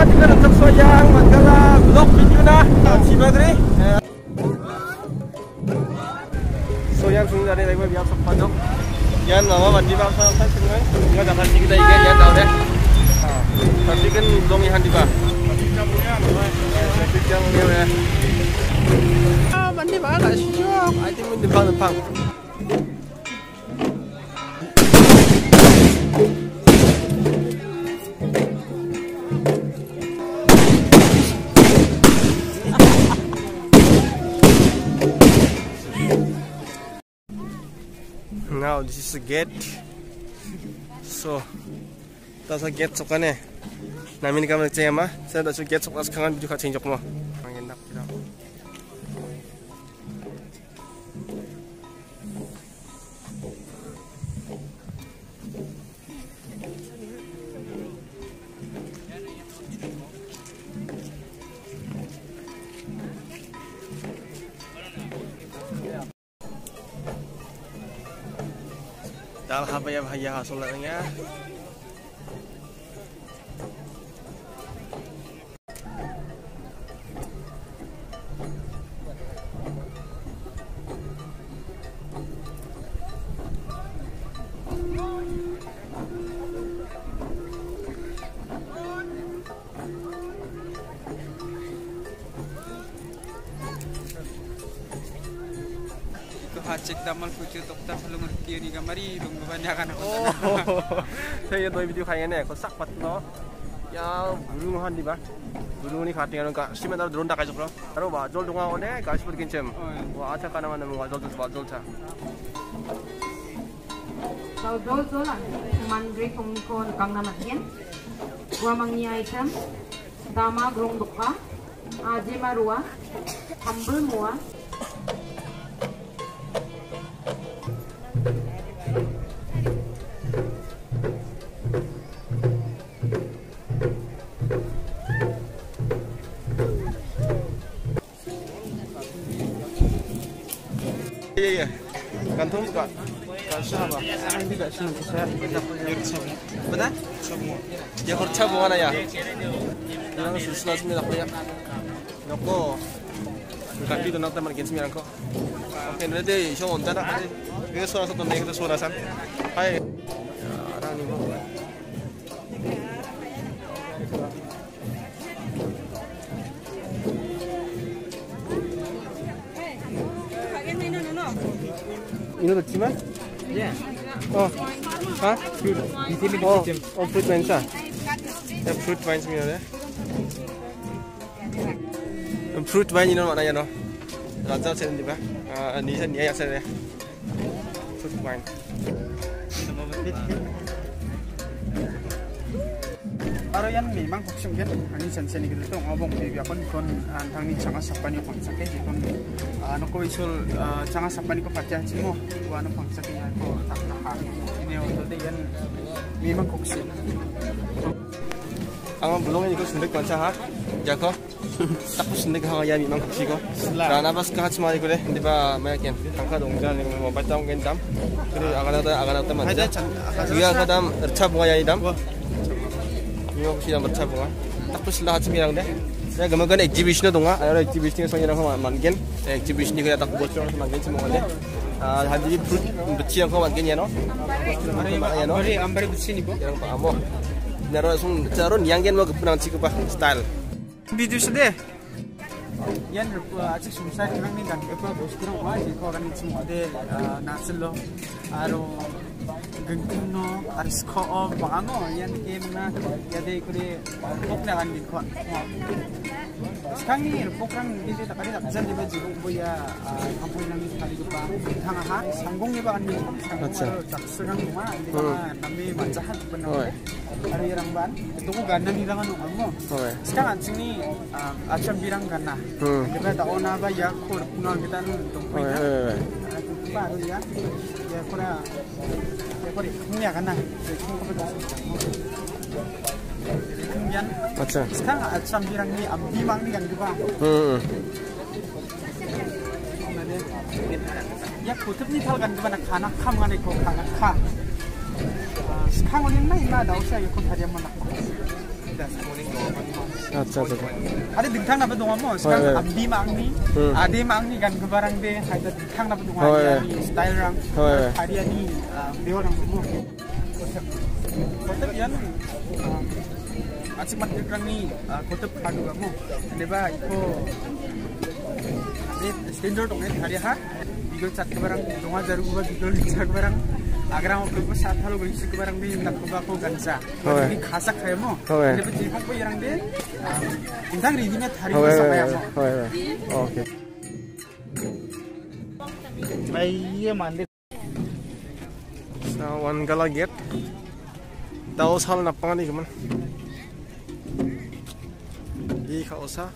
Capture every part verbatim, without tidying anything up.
juga untuk soyang magala vlog video na sibagri soyang sung dari lagi biar sok padok yan mama mandi bab sa sa sungai nggak dapat kita ikan yan tahu deh tapi kan belum ihan di bawah tapi yang dia ya ah mandi bawah nggak syok I think mandi bawah depan now this is the gate so tas gate sokane namin kami percaya mah saya dah gate sok as kangen juga cincok mah enak gitu dal habaya bahaya solatnya hacik damal kucu tokta pelungan kiri gamari dong kebanyakan aku. Oh, saya tuh video kayaknya kok sak pat no. Ya, burungan di bah. Burung ini katingan ka simen tar drone takaj bro. Taro ba jol dunga one ka sipur kincem. Wa acha kana mana mo jol jol jol cha. Kalau jol jol lah, mandri kongkon kang nama hien. Gua mangi item. Tama grong dukha. Aje marua. Humble mua. Iya iya, gantung juga. Kasih apa? Ini tidak sih saya benar? Semua. Ya kerja bukan ya? Yang susah semua aku ya. Noko. Ganti donat teman kita sembilan kok. Oke, nanti show on tanda. Kita suara satu nih, kita suara san. Hai. Orang ini mau. Ini tuh cuma? ya Oh, hah? fruit di sini Oh, macam oh fruit wine sah. Ya fruit wine sebenarnya. Fruit wine ini mana ya no? Raja saya ni bah. Ah, ni saya ni ayah saya. Fruit wine. Aro yan memang fokusnya kan ani sensen gitu tuh ngobong baby akon kon antang ni changa sapani kon sakit kon ano ko isul changa sapani ko pacah cimo ko ano pang sakit ko tak nak ini untuk dia yan memang fokusnya Ang belum ini ko sendiri kan sah. Jako. Tak sendiri hang ayah memang fokus ko. Karena pas kahat semua itu deh, di ba makin angka dongjan yang mau baca mungkin dam. Jadi akan ada akan ada teman. Dia kadam tercap ayah dam. Ini aku sudah bercabung ah. Tak pun selah sembilan deh. Saya gemakan exhibition itu dong ah. Ada exhibition soalnya orang mungkin. Exhibition ini kita tak buat orang mungkin semua deh. Ah, hari fruit berci yang kau mungkin ya no. Hari hari ambar berci ni bu. Yang pak amo. Naro sung caron yang gen mau kepunang ciku pak style. Video sedih. Yan acik susah kurang ni dan apa bos kurang wah di kau kan semua deh naslo. Aro gengkuno aris ko of bango yan game na yade kuri pokna kan din kon sekarang ni pokrang dito takari tak jan diba jigo boya kampung nang kali pa thang ha sanggong ni ba kan din tak sekarang rumah di mana kami macahan penuh hari yang ban itu ko ganda ni lang ano mo sekarang sini acam birang gana kita tak ona ba ya kur puno kita tunggu ya baru ya ya kura Kori, ini akan nah, kemudian, sekarang acam birang ni abdi mang ni kan juga. Ya kutub ni thal kan juga nak kanak kam kan eko kanak ka. Sekarang ni mana ina dah usah ikut hari mana. das morning dong. Acha acha. Ada dingtang apa dong mo? Sekarang abdi mangni, ade mangni kan kebarang deh. Ada dingtang apa dong? Hari style rang. Hari ini dewa rang mo. Kota yan. Asyik mat rang ni kota padu mo. Deba iko. Ade standard dong ni hari ha. Bigol cat kebarang dong ajar gua bigol cat kebarang. Agar mau keluar saat halu bagi si kebarang ni nak kebar ko gansa. Jadi kasak kayak mo. Jadi jepang ko yang deh. Intang ridinya hari ini sampai mo. Oke. Iya mandi. Sawan galaget. Tahu hal napang ni kaman. Di kausa.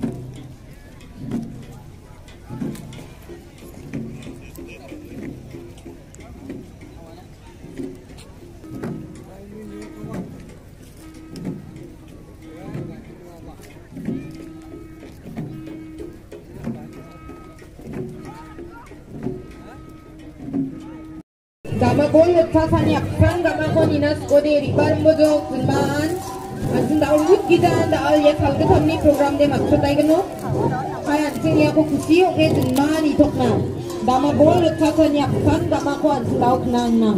Gamakon nagsasanyak sang gamakon inas kode ribar mojo kunbaan asin daul wut kita daul ya kalke thamni program de maksudai gano kaya sini aku kusi oke kunbaan itok na gamakon nagsasanyak sang gamakon asin daul kenang na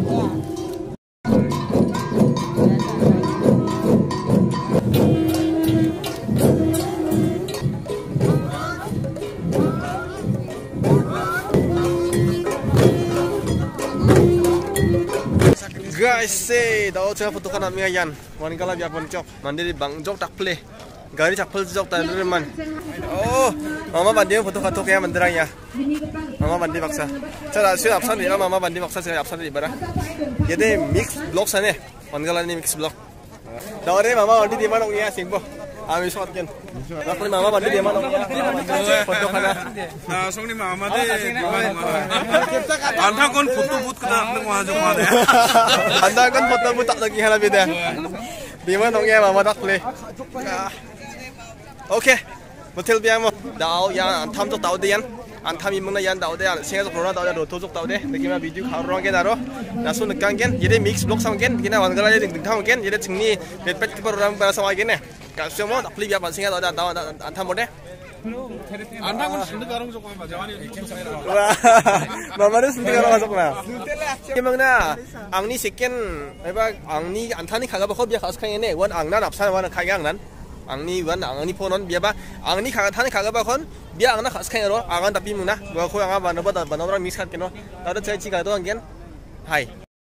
Guys, say, daw saya foto kan kami ayan. Wan kala biar boncok. Mandi di bang jok tak play. Gari tak pel jok tak dulu man. Oh, mama bandi foto foto kaya mandirang ya. Mama bandi baksa. Cara saya absen di mama bandi baksa saya absen di bara. Jadi mix blog sana. Wan kala ni mix blog. Daw re mama bandi di mana ya singbo. Ami shot kan. Nakli mama bandi di mana ya. Foto kana. Nah, songni mama deh. Anda kon foto but kita nunggu aja mana. Anda kan foto but tak lagi hal beda. Di mana ya mama nakli. Oke, betul biar mo. Daw yang tham jok daw deh yan. Antam imeng na yan daw deh. Singa jok corona daw deh. Roto jok daw deh. Dekima video kharong gen aro. Nasu nekang gen. Jadi mix blog sang gen. Kena wan kala jadi dingtang gen. Jadi cengni pet-pet kita program pada sama gen ne. Kasih mo nakli biar singa daw daw antam mo deh. Anda kon sendiri garong jok apa jawani ikim saya. Mama ni sendiri garong masuk na. Imeng na. Angni second. Apa angni antani kagak bakal biar kas kaya ne. Wan angna napsan wan kaya angnan. Angni wan angni ponon biar ba. Angni kagak tani kagak bakal biar angna kas kaya ro. Angan tapi muna. Gua kau angan mana ba mana orang mix kan keno. Ada cai cika itu anggen. Hai.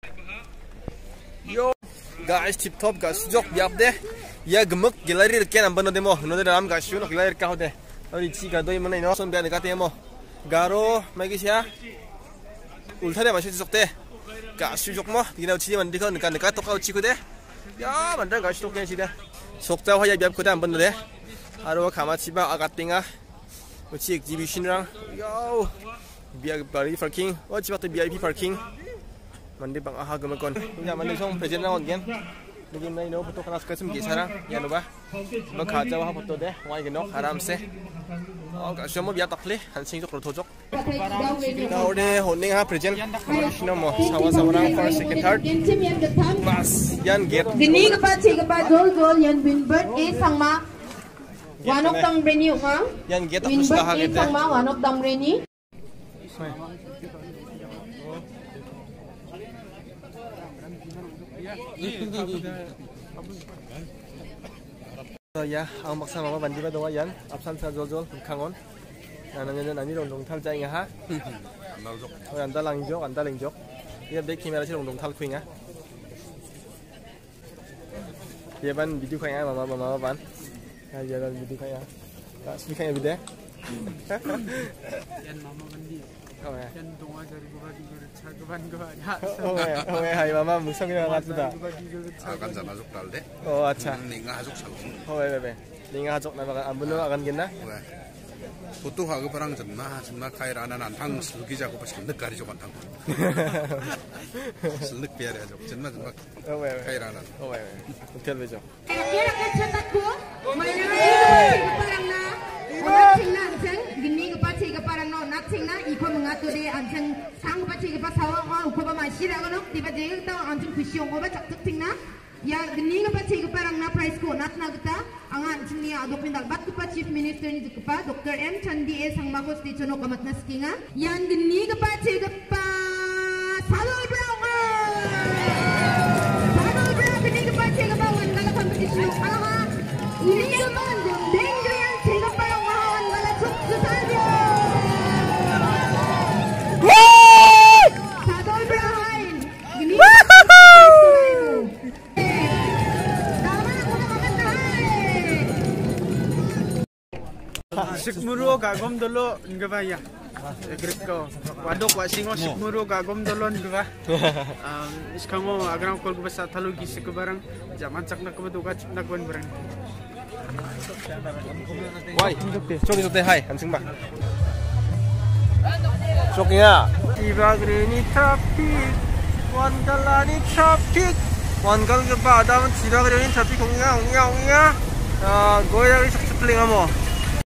Yo. Guys tip top guys jok biar deh. Ya gemuk gelari rekan amban demo. Node dalam guys syu nak gelari kau deh. Ori cika doi mana ino. Son biar dekat demo. Garo magi sia. Ultha deh masih jok deh. Guys syu jok mo. Tina uci mandi kau dekat dekat tokau uci deh. Ya mandar guys tok yang sih deh. Sokta hoya biar kau deh amban deh. Aro kama ciba agat tingah. Uci exhibition rang. Yo. Biar bari parking. Oh ciba tu V I P parking. Mandi bang aha gemakon. Punya mandi song present rang again. Begin na ino foto kana skasum gisarang. Yan ba? Bang khaja wa foto deh. Wai genok aram se. Oh ka shomo biar takle hansing jok roto jok. Now de honing ha present. Shino mo sawa sawarang first second third. Mas yan get. Gini kepa ci kepa jol jol yan winbird e sangma. Wanok tang breni ma. Yan get tak sudah ha Winbird e sangma wanok tang breni. Ya, ang maksa mama bandi ba daw yan? Absan sa jol-jol kangon. Nanang yan ani rong dong thal jai nga ha. Oh, anda lang jok, anda lang jok. Iya dek kamera si rong dong thal kuing ha. Iya ban video kaya mama mama ban. Ya ya ban video kaya. Tak sih kaya video. Yan mama bandi. Oh ya. Yan dong ajar gua di gua cakupan gua. Oh ya, oh ya, hai mama musang yang ngat sudah. Akan sana jok dal deh. Oh acha. Ninga jok sal. Oh ya bebe. Ninga jok na baka ambuno akan gena. Foto hago perang jenna jenna kaira anan antang selgi jago pas kendek gari jok antang. Selek biar jok jenna jenna. Oh ya. Kaira anan. Oh ya. Hotel bejo. Kaya ka cetakku. Mainan parang na. Onak cingna anceng gini kepa ci keparang no nak cingna iko mengatur de anceng sang kepa ci kepa sawang oh uko ba masih dah kono tiba je tau anceng kusiong oba cak cingna Ya geni kepa cek keparang na prize ko nat na kita angan cini adok pindak bat kepa chief minister ni kepa Doktor M Chandi E Sangmakos di Chono kamat na skinga yan geni kepa cek kepa Sadol Brown Sadol Brown geni kepa cek kepa wan gala competition aha ini keman deng yang cek kepa wan gala chok susadio Sadol Brown geni Sikmuro gagom dolo nga ya. Grip ko. Wadok wa singo sikmuro gagom dolo nga. Um iskango agram kol ko sa talo gisi ko barang jaman sak na ko duga chik na gon barang. Wai, 저기 저때 하이 한승막. 저기야. 이바그레니 트래픽 원갈라니 트래픽 원갈 ke ba ada men sira gre ni traffic ongya ongya ongya. Ah goya ri sak spling amo.